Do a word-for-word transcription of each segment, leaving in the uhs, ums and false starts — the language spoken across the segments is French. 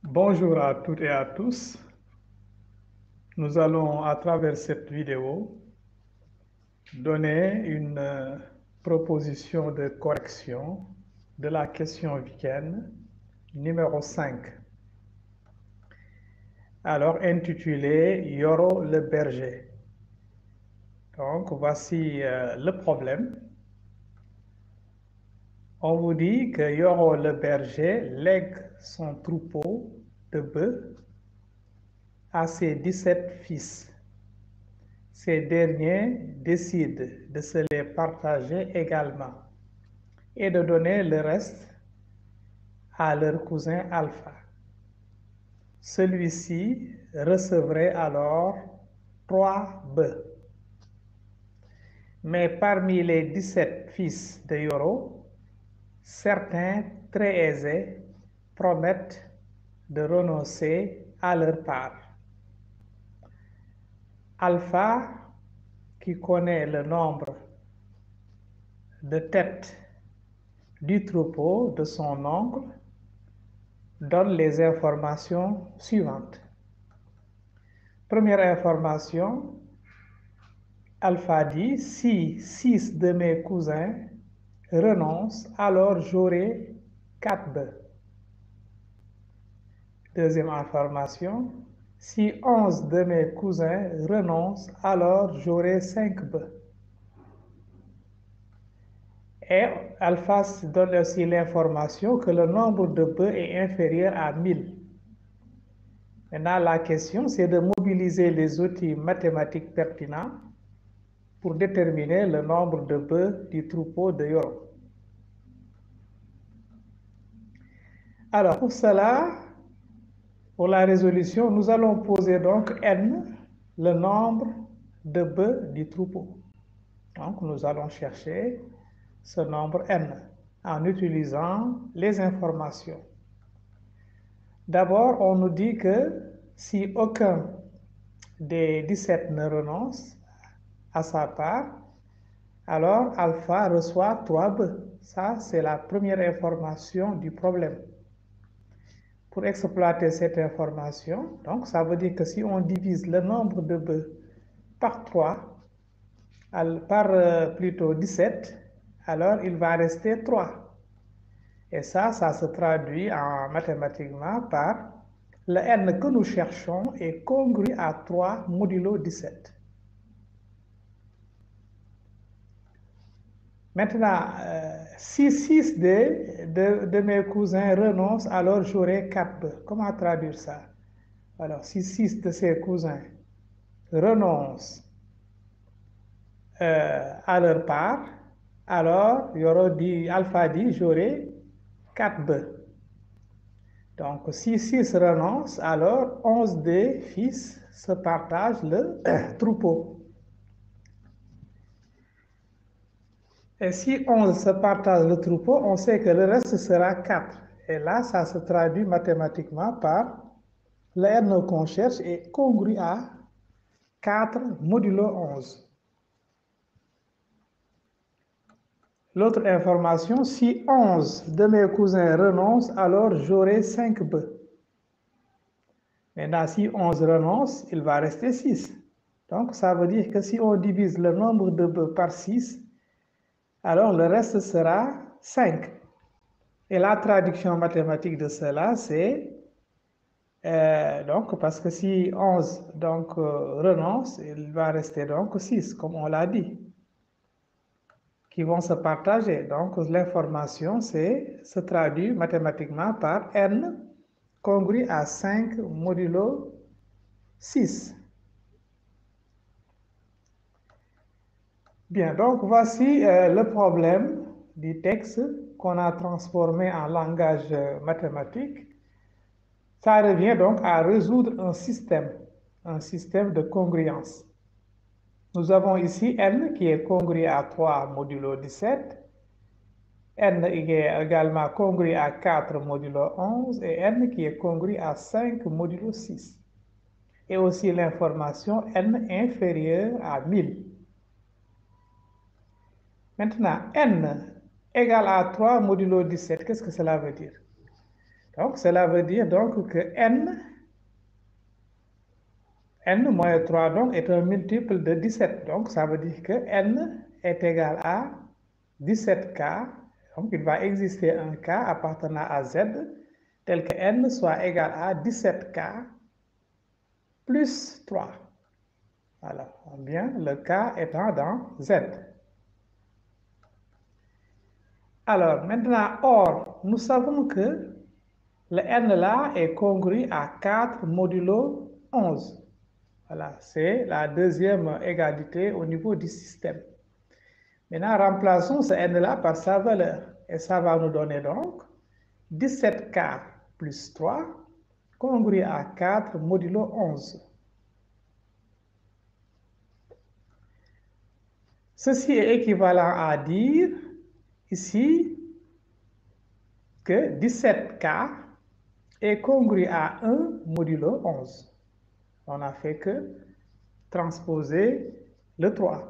Bonjour à toutes et à tous. Nous allons, à travers cette vidéo, donner une euh, proposition de correction de la question Viken numéro cinq. Alors, intitulée Yoro le berger. Donc, voici euh, le problème. On vous dit que Yoro le berger lègue son troupeau de bœufs à ses dix-sept fils. Ces derniers décident de se les partager également et de donner le reste à leur cousin Alpha. Celui-ci recevrait alors trois bœufs. Mais parmi les dix-sept fils de Yoro, certains très aisés promettent de renoncer à leur part. Alpha, qui connaît le nombre de têtes du troupeau de son oncle, donne les informations suivantes. Première information, Alpha dit, si six de mes cousins renoncent, alors j'aurai quatre bœufs. Deuxième information, si onze de mes cousins renoncent, alors j'aurai cinq bœufs. Et Alpha donne aussi l'information que le nombre de bœufs est inférieur à mille. Maintenant, la question, c'est de mobiliser les outils mathématiques pertinents pour déterminer le nombre de bœufs du troupeau de Yoro. Alors, pour cela, pour la résolution, nous allons poser donc n, le nombre de bœufs du troupeau. Donc, nous allons chercher ce nombre n en utilisant les informations. D'abord, on nous dit que si aucun des dix-sept ne renonce à sa part, alors alpha reçoit trois bœufs. Ça, c'est la première information du problème. Pour exploiter cette information, donc ça veut dire que si on divise le nombre de bœufs par trois, par euh, plutôt dix-sept, alors il va rester trois. Et ça, ça se traduit en mathématiquement par le n que nous cherchons est congru à trois modulo dix-sept. Maintenant, euh, si six de, de, de mes cousins renoncent, alors j'aurai quatre bœufs. Comment traduire ça? Alors, si six de ses cousins renoncent euh, à leur part, alors il y aura dit, alpha dit, j'aurai quatre bœufs. Donc, si six renoncent, alors onze des fils se partagent le troupeau. Et si onze se partage le troupeau, on sait que le reste sera quatre. Et là, ça se traduit mathématiquement par le n qu'on cherche est congru à quatre modulo onze. L'autre information, si onze de mes cousins renoncent, alors j'aurai cinq bœufs. Maintenant, si onze renoncent, il va rester six. Donc, ça veut dire que si on divise le nombre de bœufs par six, alors le reste sera cinq. Et la traduction mathématique de cela, c'est euh, donc parce que si onze donc, euh, renonce, il va rester donc six, comme on l'a dit, qui vont se partager. Donc l'information se traduit mathématiquement par n congru à cinq modulo six. Bien, donc voici euh, le problème du texte qu'on a transformé en langage euh, mathématique. Ça revient donc à résoudre un système, un système de congruence. Nous avons ici n qui est congru à trois modulo dix-sept, n qui est également congru à quatre modulo onze et n qui est congru à cinq modulo six. Et aussi l'information n inférieure à mille. Maintenant, n égale à trois modulo dix-sept, qu'est-ce que cela veut dire? Donc, cela veut dire donc que n, n moins trois donc, est un multiple de dix-sept. Donc, ça veut dire que n est égal à dix-sept K. Donc, il va exister un K appartenant à Z tel que n soit égal à dix-sept K plus trois. Voilà, bien, le K étant dans Z. Alors, maintenant, or, nous savons que le n là est congru à quatre modulo onze. Voilà, c'est la deuxième égalité au niveau du système. Maintenant, remplaçons ce n là par sa valeur. Et ça va nous donner donc dix-sept K plus trois congru à quatre modulo onze. Ceci est équivalent à dire ici que dix-sept K est congru à un modulo onze. On n'a fait que transposer le trois.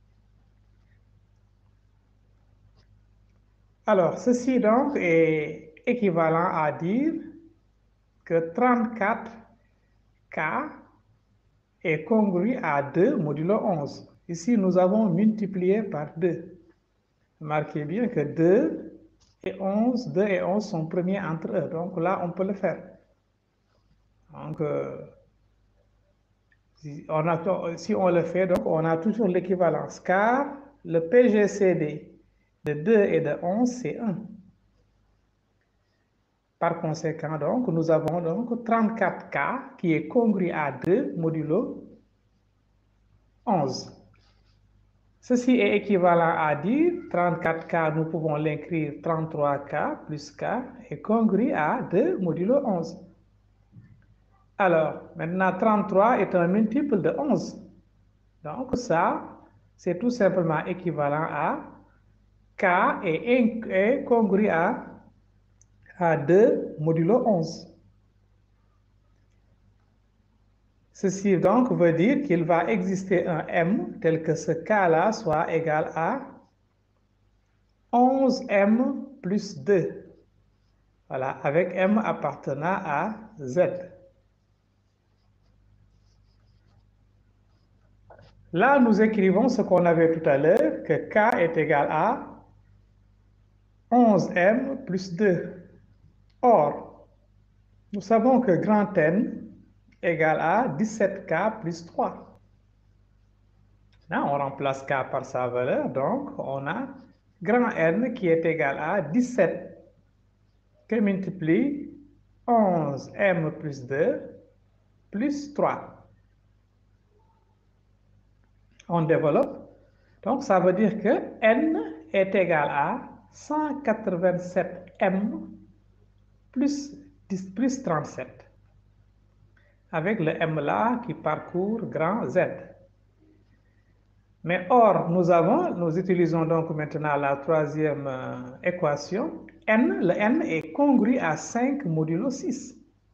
Alors, ceci donc est équivalent à dire que trente-quatre K est congru à deux modulo onze. Ici, nous avons multiplié par deux. Remarquez bien que deux et onze, deux et onze sont premiers entre eux. Donc là, on peut le faire. Donc, euh, si, on a, si on le fait, donc on a toujours l'équivalence, car le P G C D de deux et de onze, c'est un. Par conséquent, donc, nous avons donc trente-quatre K qui est congru à deux modulo onze. Ceci est équivalent à dire trente-quatre K, nous pouvons l'écrire trente-trois K plus K est congru à deux modulo onze. Alors, maintenant, trente-trois est un multiple de onze. Donc, ça, c'est tout simplement équivalent à K est, est congru à, à deux modulo onze. Ceci donc veut dire qu'il va exister un M tel que ce K-là soit égal à onze M plus deux. Voilà, avec M appartenant à Z. Là, nous écrivons ce qu'on avait tout à l'heure, que K est égal à onze M plus deux. Or, nous savons que grand N égale à dix-sept K plus trois. Là, on remplace K par sa valeur, donc on a grand N qui est égal à dix-sept que multiplie onze M plus deux plus trois. On développe. Donc, ça veut dire que N est égal à cent quatre-vingt-sept M plus, plus trente-sept. Avec le M là qui parcourt grand Z. Mais or, nous avons, nous utilisons donc maintenant la troisième euh, équation. N, le N est congru à cinq modulo six.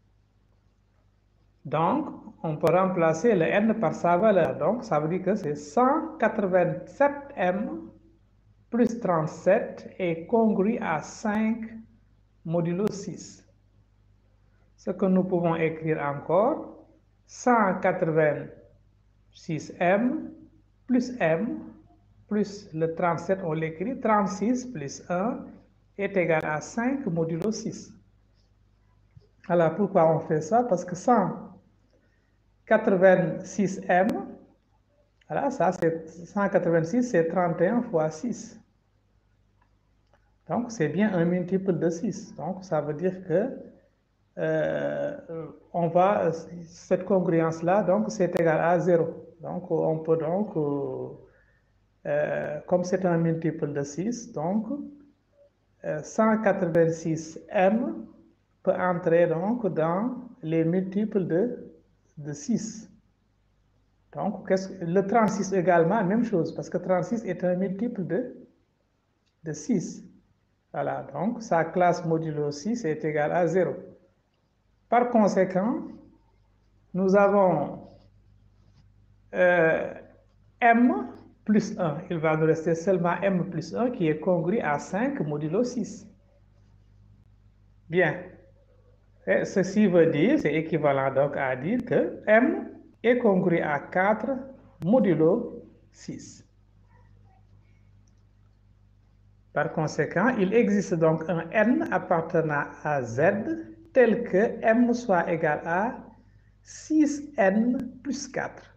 Donc, on peut remplacer le N par sa valeur. Donc, ça veut dire que c'est cent quatre-vingt-sept M plus trente-sept est congru à cinq modulo six. Ce que nous pouvons écrire encore, cent quatre-vingt-six M plus M plus le trente-sept, on l'écrit, trente-six plus un est égal à cinq modulo six. Alors, pourquoi on fait ça? Parce que cent quatre-vingt-six M, voilà, ça c'est cent quatre-vingt-six, c'est trente et un fois six. Donc, c'est bien un multiple de six. Donc, ça veut dire que euh, on va, cette congruence-là, donc, c'est égal à zéro. Donc, on peut donc, euh, comme c'est un multiple de six, donc, euh, cent quatre-vingt-six M peut entrer donc dans les multiples de, de six. Donc, le trente-six également, même chose, parce que trente-six est un multiple de, de six. Voilà, donc sa classe modulo six est égale à zéro. Par conséquent, nous avons euh, M plus un. Il va nous rester seulement M plus un qui est congru à cinq modulo six. Bien. Et ceci veut dire, c'est équivalent donc à dire que M est congru à quatre modulo six. Par conséquent, il existe donc un N appartenant à Z tel que M soit égal à six N plus quatre.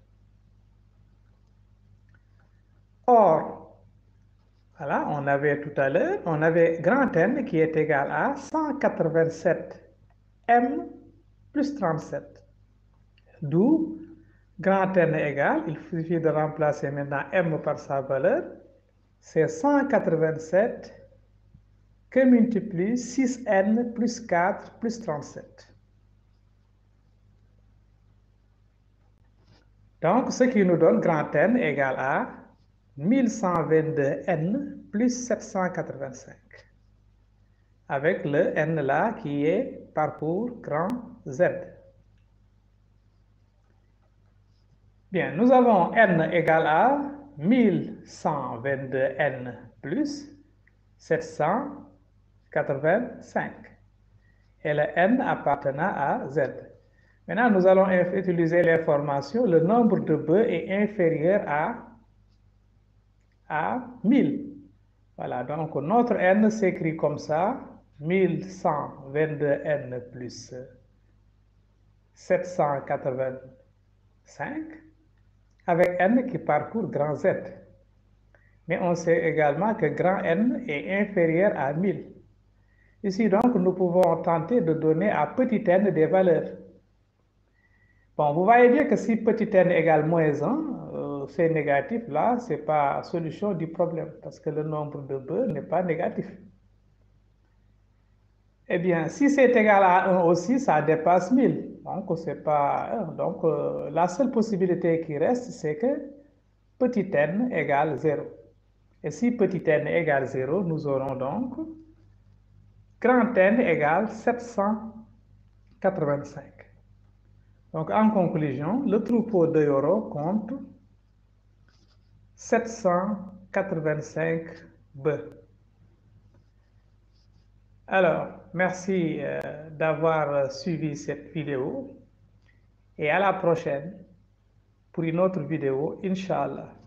Or, voilà, on avait tout à l'heure, on avait grand N qui est égal à cent quatre-vingt-sept M plus trente-sept. D'où grand N égal, il suffit de remplacer maintenant M par sa valeur, c'est cent quatre-vingt-sept que multiplie six N plus quatre plus trente-sept. Donc, ce qui nous donne grand N égal à mille cent vingt-deux N plus sept cent quatre-vingt-cinq. Avec le N là qui est parcours grand Z. Bien, nous avons N égal à mille cent vingt-deux N plus sept cent quatre-vingt-cinq. Et le N appartenant à Z. Maintenant, nous allons utiliser l'information, le nombre de bœufs est inférieur à, à mille. Voilà, donc notre N s'écrit comme ça, mille cent vingt-deux N plus sept cent quatre-vingt-cinq, avec N qui parcourt grand Z. Mais on sait également que grand N est inférieur à mille. Ici, donc, nous pouvons tenter de donner à petit n des valeurs. Bon, vous voyez bien que si petit n égale moins un, euh, c'est négatif, là, ce n'est pas solution du problème, parce que le nombre de bœufs n'est pas négatif. Eh bien, si c'est égal à un aussi, ça dépasse mille. Donc, c'est pas un. Donc, euh, la seule possibilité qui reste, c'est que petit n égale zéro. Et si petit n égale zéro, nous aurons donc grand N égale sept cent quatre-vingt-cinq. Donc, en conclusion, le troupeau de Yoro compte sept cent quatre-vingt-cinq bœufs. Alors, merci euh, d'avoir suivi cette vidéo et à la prochaine pour une autre vidéo, Inch'Allah.